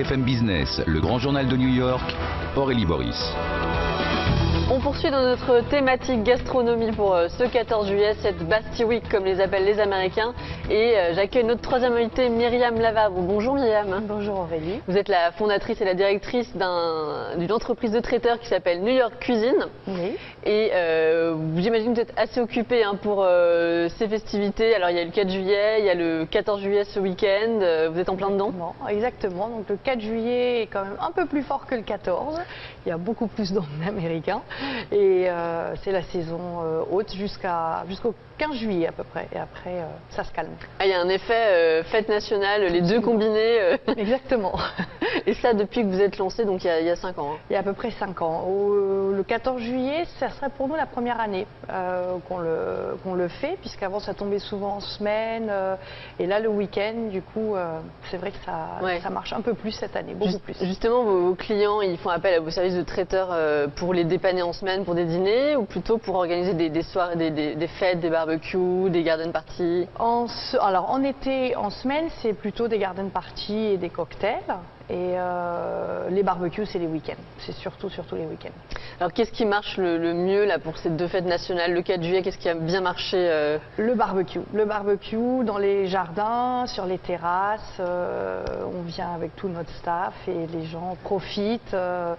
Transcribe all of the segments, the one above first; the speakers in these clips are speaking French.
BFM Business, le grand journal de New York, Aurélie Boris. On poursuit dans notre thématique gastronomie pour ce 14 juillet, cette Bastille Week comme les appellent les Américains. Et j'accueille notre troisième invitée, Myriam Lavabre. Bonjour Myriam. Bonjour Aurélie. Vous êtes la fondatrice et la directrice d'une entreprise de traiteurs qui s'appelle New York Cuisine. Oui. Et j'imagine que vous êtes assez occupée pour ces festivités. Alors il y a le 4 juillet, il y a le 14 juillet ce week-end. Vous êtes en plein dedans? Exactement. Donc le 4 juillet est quand même un peu plus fort que le 14. Il y a beaucoup plus d'Américains. Et c'est la saison haute jusqu'au 15 juillet à peu près. Et après, ça se calme. Ah, il y a un effet fête nationale, les deux combinés. Exactement. Et ça depuis que vous êtes lancé, donc il y a 5 ans. Il y a à peu près 5 ans. Le 14 juillet, ça serait pour nous la première année qu'on le fait, puisqu'avant ça tombait souvent en semaine. Et là, le week-end, du coup, c'est vrai que ça marche un peu plus cette année, beaucoup plus. Justement, vos clients, ils font appel à vos services de traiteurs pour les dépanner en semaine pour des dîners, ou plutôt pour organiser des soirées, des fêtes, des barbecues, des garden parties? Alors en été, en semaine, c'est plutôt des garden parties et des cocktails. Et les barbecues, c'est les week-ends. C'est surtout les week-ends. Alors qu'est-ce qui marche le mieux là pour ces deux fêtes nationales? Le 4 juillet, qu'est-ce qui a bien marché? Le barbecue. Le barbecue dans les jardins, sur les terrasses. On vient avec tout notre staff et les gens profitent.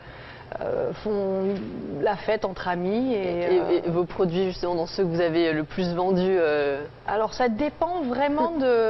Font la fête entre amis. Et vos produits, justement, dans ceux que vous avez le plus vendus? Alors ça dépend vraiment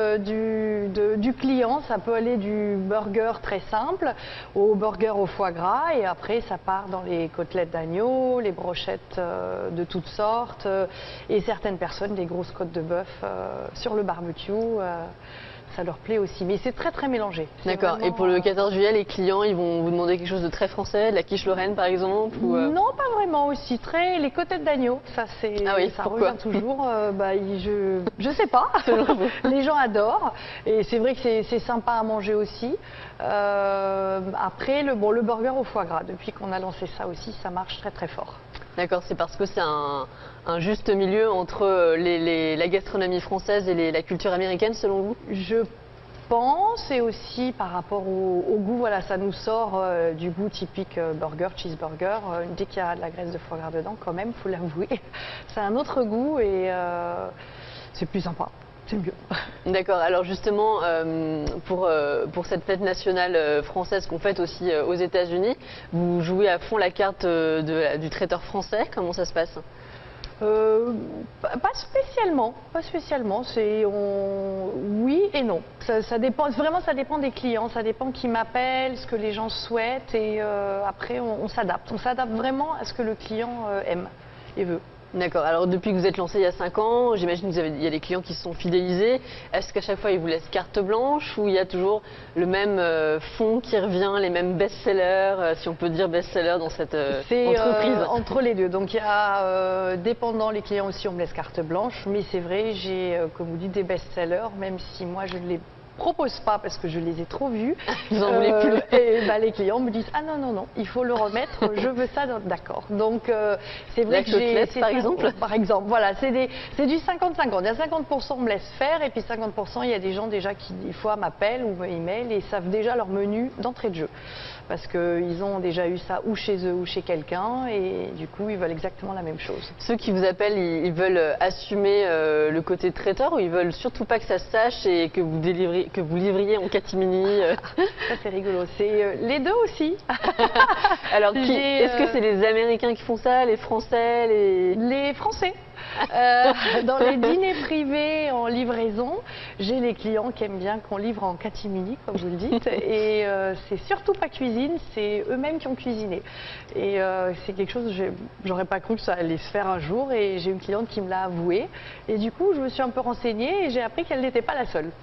du client. Ça peut aller du burger très simple au burger au foie gras, et après ça part dans les côtelettes d'agneau, les brochettes de toutes sortes, et certaines personnes des grosses côtes de bœuf sur le barbecue. Ça leur plaît aussi, mais c'est très très mélangé. D'accord. Et pour le 14 juillet, les clients, ils vont vous demander quelque chose de très français, de la quiche Lorraine par exemple, ou Non, pas vraiment aussi. Les côtelettes d'agneau, ça c'est. Ah oui, ça pourquoi? revient toujours. Je sais pas. Les gens adorent, et c'est vrai que c'est sympa à manger aussi. Après, le burger au foie gras, depuis qu'on a lancé ça aussi, ça marche très très fort. D'accord, c'est parce que c'est un juste milieu entre la gastronomie française et la culture américaine, selon vous? Je pense, et aussi par rapport au goût, voilà, ça nous sort du goût typique burger, cheeseburger. Dès qu'il y a de la graisse de foie gras dedans, quand même, faut l'avouer, c'est un autre goût et c'est plus sympa. C'est mieux. D'accord. Alors justement, pour cette fête nationale française qu'on fête aussi aux États-Unis, vous jouez à fond la carte du traiteur français. Comment ça se passe? Pas spécialement. Oui et non. Ça dépend. Vraiment, ça dépend des clients. Ça dépend qui m'appelle, ce que les gens souhaitent, et après on s'adapte. On s'adapte vraiment à ce que le client aime et veut. D'accord. Alors depuis que vous êtes lancé il y a 5 ans, j'imagine qu'il y a des clients qui se sont fidélisés. Est-ce qu'à chaque fois ils vous laissent carte blanche, ou il y a toujours le même fond qui revient, les mêmes best-sellers, si on peut dire best-sellers dans cette entreprise? Entre les deux. Donc il y a, dépendant les clients aussi, on me laisse carte blanche, mais c'est vrai, j'ai, comme vous dites, des best-sellers, même si moi je ne les propose pas parce que je les ai trop vus. Vous en voulez plus? Et les clients me disent ah non, il faut le remettre, je veux ça, d'accord. Donc c'est vrai que j'ai par exemple. Par exemple, voilà, c'est du 50-50. Il y a 50% on me laisse faire, et puis 50% il y a des gens déjà qui des fois m'appellent ou m'emailent et savent déjà leur menu d'entrée de jeu, parce qu'ils ont déjà eu ça ou chez eux ou chez quelqu'un, et du coup ils veulent exactement la même chose. Ceux qui vous appellent, ils veulent assumer le côté traiteur, ou ils veulent surtout pas que ça se sache et que vous livriez en catimini? Ça c'est rigolo, c'est les deux aussi. Alors est-ce que c'est les Américains qui font ça, les Français, Les Français. Dans les dîners privés en livraison, j'ai les clients qui aiment bien qu'on livre en catimini, comme vous le dites, et c'est surtout pas cuisine, c'est eux-mêmes qui ont cuisiné. Et c'est quelque chose, j'aurais pas cru que ça allait se faire un jour, et j'ai une cliente qui me l'a avoué, et du coup je me suis un peu renseignée et j'ai appris qu'elle n'était pas la seule.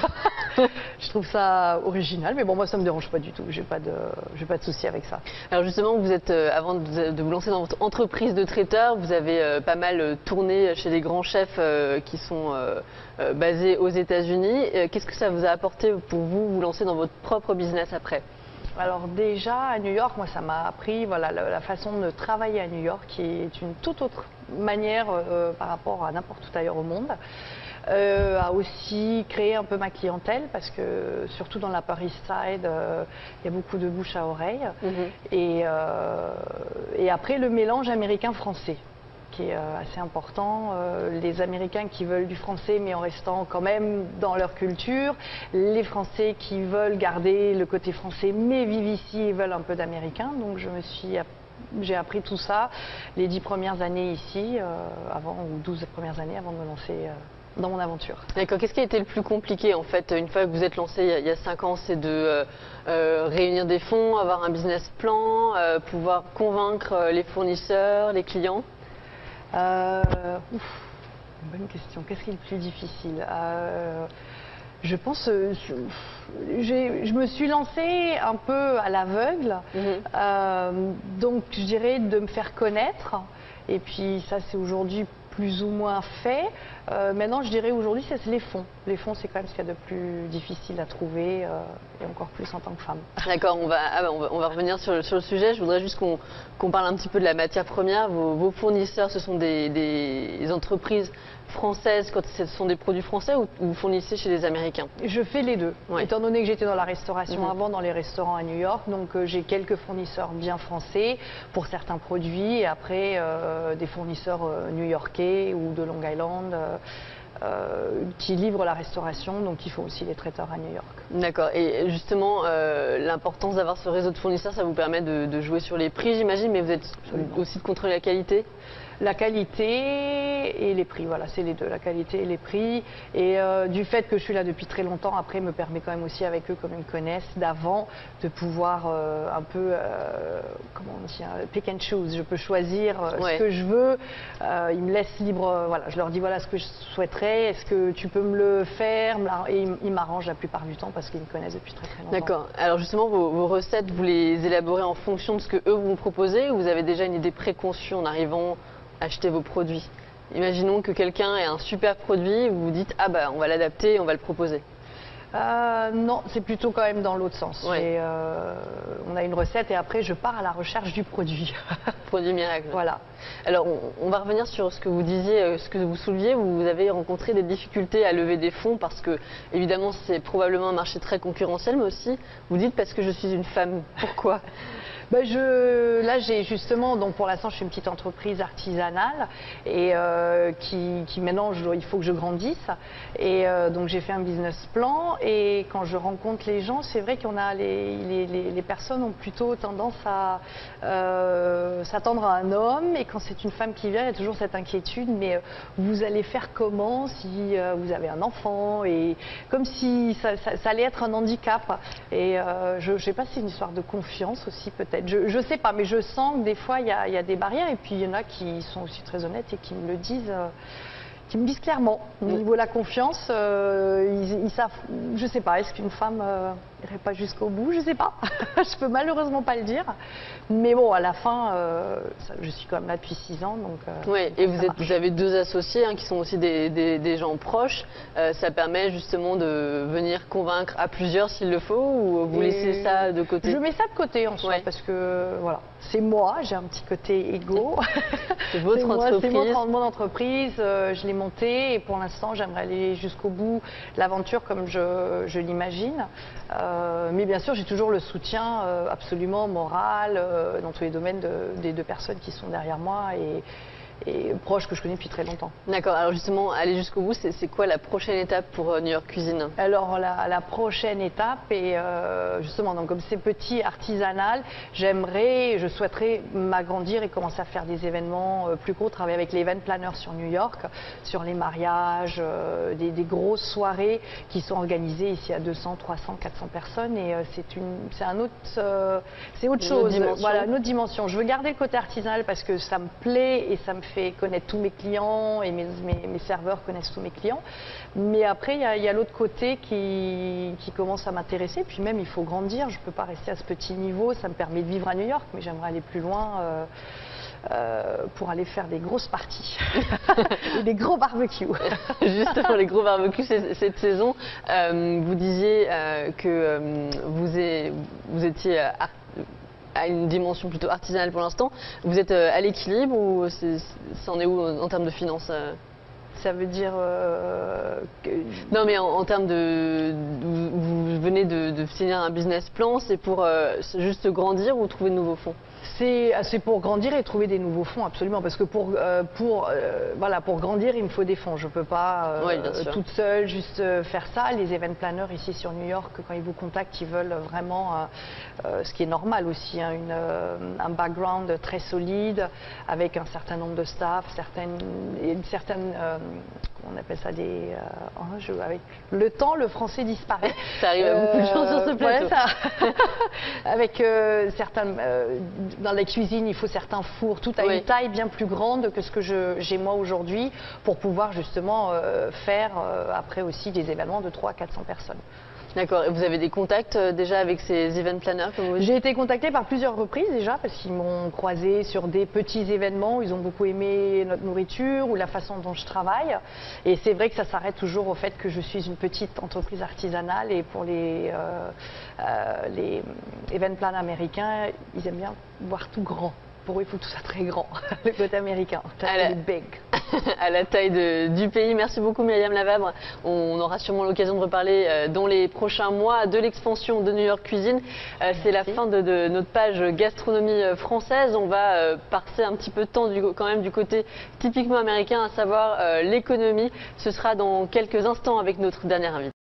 Je trouve ça original, mais bon, moi ça me dérange pas du tout, j'ai pas de souci avec ça. Alors justement, vous êtes, avant de vous lancer dans votre entreprise de traiteur, vous avez pas mal tourné chez des grands chefs qui sont basés aux États-Unis. Qu'est-ce que ça vous a apporté pour vous lancer dans votre propre business après? Alors déjà, à New York, moi ça m'a appris la façon de travailler à New York, qui est une toute autre manière par rapport à n'importe où ailleurs au monde. à aussi créer un peu ma clientèle parce que surtout dans la Upper East Side, il y a beaucoup de bouche à oreille. Et après le mélange américain-français qui est assez important. Les Américains qui veulent du français mais en restant quand même dans leur culture. Les Français qui veulent garder le côté français mais vivent ici et veulent un peu d'américain. Donc j'ai appris tout ça les 10 premières années ici, ou 12 premières années avant de me lancer dans mon aventure. D'accord. Qu'est-ce qui a été le plus compliqué en fait, une fois que vous êtes lancé il y a 5 ans? C'est de réunir des fonds, avoir un business plan, pouvoir convaincre les fournisseurs, les clients? Bonne question. Qu'est-ce qui est le plus difficile? Je pense, je me suis lancée un peu à l'aveugle, donc je dirais de me faire connaître. Et puis ça, c'est aujourd'hui plus ou moins fait. Maintenant, je dirais aujourd'hui, c'est les fonds. Les fonds, c'est quand même ce qu'il y a de plus difficile à trouver, et encore plus en tant que femme. D'accord, on va revenir sur le sujet. Je voudrais juste qu'on parle un petit peu de la matière première. Vos fournisseurs, ce sont des entreprises françaises quand ce sont des produits français, ou vous fournissez chez des Américains? Je fais les deux. Ouais. Étant donné que j'étais dans la restauration avant, dans les restaurants à New York, donc j'ai quelques fournisseurs bien français pour certains produits, et après des fournisseurs new-yorkais ou de Long Island qui livrent la restauration, donc ils font aussi les traiteurs à New York. D'accord. Et justement, l'importance d'avoir ce réseau de fournisseurs, ça vous permet de jouer sur les prix, j'imagine, mais vous êtes aussi de contrôler la qualité? La qualité et les prix, voilà, c'est les deux, la qualité et les prix. Et du fait que je suis là depuis très longtemps, après, me permet quand même aussi avec eux, comme ils me connaissent d'avant, de pouvoir un peu, comment on dit, pick and choose. Je peux choisir ce que je veux. Ils me laissent libre, voilà, je leur dis voilà ce que je souhaiterais, est-ce que tu peux me le faire? Et ils m'arrangent la plupart du temps parce qu'ils me connaissent depuis très longtemps. D'accord. Alors justement, vos recettes, vous les élaborez en fonction de ce que eux vous proposez, ou vous avez déjà une idée préconçue en arrivant acheter vos produits? Imaginons que quelqu'un ait un super produit, vous vous dites ah bah on va l'adapter, on va le proposer. Non, c'est plutôt quand même dans l'autre sens. Ouais. On a une recette et après je pars à la recherche du produit. Produit miracle. Voilà. Alors on va revenir sur ce que vous disiez, ce que vous souleviez. Vous avez rencontré des difficultés à lever des fonds parce que évidemment c'est probablement un marché très concurrentiel, mais aussi vous dites parce que je suis une femme. Pourquoi? Là, j'ai justement, donc pour l'instant, je suis une petite entreprise artisanale et qui maintenant, il faut que je grandisse. Et donc, j'ai fait un business plan. Et quand je rencontre les gens, c'est vrai qu'on a les personnes ont plutôt tendance à s'attendre à un homme. Et quand c'est une femme qui vient, il y a toujours cette inquiétude. Mais vous allez faire comment si vous avez un enfant? Et comme si ça allait être un handicap. Et je ne sais pas si c'est une histoire de confiance aussi, peut-être. Je sais pas, mais je sens que des fois il y a des barrières et puis il y en a qui sont aussi très honnêtes et qui me le disent. Qui me disent clairement, au niveau de la confiance, ils savent, je sais pas, est-ce qu'une femme n'irait pas jusqu'au bout? Je sais pas, je peux malheureusement pas le dire, mais bon, à la fin, je suis quand même là depuis 6 ans, donc... Oui, et vous avez 2 associés qui sont aussi des gens proches, ça permet justement de venir convaincre à plusieurs s'il le faut, ou vous laissez ça de côté? Je mets ça de côté en soi, parce que, voilà, c'est moi, j'ai un petit côté égo. C'est votre entreprise. C'est mon entreprise, je l'ai montée et pour l'instant j'aimerais aller jusqu'au bout de l'aventure comme je l'imagine. Mais bien sûr j'ai toujours le soutien absolument moral dans tous les domaines des 2 personnes qui sont derrière moi et proches que je connais depuis très longtemps. D'accord, alors justement, aller jusqu'au bout, c'est quoi la prochaine étape pour New York Cuisine? Alors la prochaine étape, et justement, donc, comme c'est petit, artisanal, je souhaiterais m'agrandir et commencer à faire des événements plus gros, travailler avec les event planners sur New York, sur les mariages, des grosses soirées qui sont organisées ici à 200, 300, 400 personnes, et c'est autre chose. Voilà, une autre dimension. Je veux garder le côté artisanal parce que ça me plaît et ça me fait connaître tous mes clients et mes serveurs connaissent tous mes clients. Mais après, il y a l'autre côté qui commence à m'intéresser. Puis même, il faut grandir. Je ne peux pas rester à ce petit niveau. Ça me permet de vivre à New York, mais j'aimerais aller plus loin pour aller faire des grosses parties et des gros barbecues. Justement, les gros barbecues cette saison. Vous disiez que vous étiez à une dimension plutôt artisanale pour l'instant. Vous êtes à l'équilibre ou ça en est où en termes de finances? Ça veut dire Non, mais en termes de... Vous venez de finir un business plan, c'est pour juste grandir ou trouver de nouveaux fonds? C'est pour grandir et trouver des nouveaux fonds, absolument. Parce que voilà, pour grandir, il me faut des fonds. Je ne peux pas Oui, bien sûr. toute seule juste faire ça. Les event planners ici sur New York, quand ils vous contactent, ils veulent vraiment, ce qui est normal aussi, hein, un background très solide, avec un certain nombre de staff, une certaine on appelle ça avec le temps, le français disparaît. Ça arrive à beaucoup de gens sur ce plateau. Ouais, ça. Avec certaines, dans la cuisine, il faut certains fours, tout à une taille bien plus grande que ce que j'ai moi aujourd'hui, pour pouvoir justement faire après aussi des événements de 300 à 400 personnes. D'accord. Et vous avez des contacts déjà avec ces event planners, comme vous dites? J'ai été contactée par plusieurs reprises déjà, parce qu'ils m'ont croisée sur des petits événements où ils ont beaucoup aimé notre nourriture ou la façon dont je travaille. Et c'est vrai que ça s'arrête toujours au fait que je suis une petite entreprise artisanale, et pour les event planners américains, ils aiment bien voir tout grand. Pour eux, il faut que tout soit très grand, le côté américain. Big. À la taille du pays. Merci beaucoup Myriam Lavabre. On aura sûrement l'occasion de reparler dans les prochains mois de l'expansion de New York Cuisine. C'est la fin de notre page gastronomie française. On va passer un petit peu de temps quand même du côté typiquement américain, à savoir l'économie. Ce sera dans quelques instants avec notre dernière invitée.